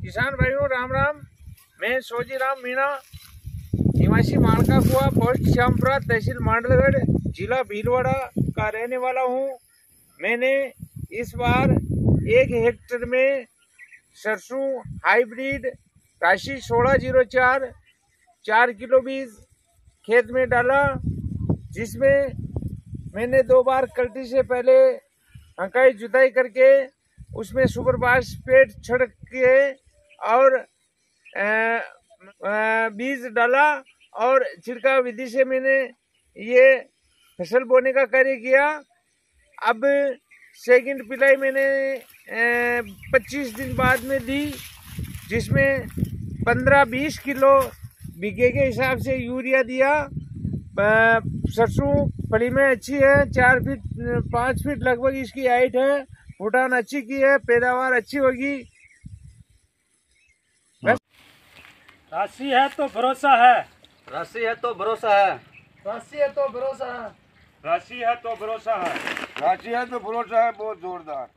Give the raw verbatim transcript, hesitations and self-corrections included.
किसान भाइयों राम राम। मैं सोजीराम मीणा, निवासी माणका कुआ, पोस्ट श्यामपुरा, तहसील मांडलगढ़, जिला भीलवाड़ा का रहने वाला हूं। मैंने इस बार एक हेक्टेयर में सरसों हाइब्रिड राशि सोलह जीरो चार चार किलो बीज खेत में डाला, जिसमें मैंने दो बार कल्टी से पहले हंकाई जुताई करके उसमें सुपर फास्फेट छिड़क के और आ, आ, बीज डाला और छिड़काव विधि से मैंने ये फसल बोने का कार्य किया। अब सेकंड पिलाई मैंने पच्चीस दिन बाद में दी, जिसमें पंद्रह बीस किलो बीघे के हिसाब से यूरिया दिया। सरसों फली में अच्छी है, चार फीट पाँच फीट लगभग इसकी हाइट है, फुटान अच्छी की है, पैदावार अच्छी होगी। राशि है तो भरोसा है, राशि है तो भरोसा है, राशि है तो भरोसा है, राशि है तो भरोसा है, राशि है तो भरोसा है बहुत जोरदार।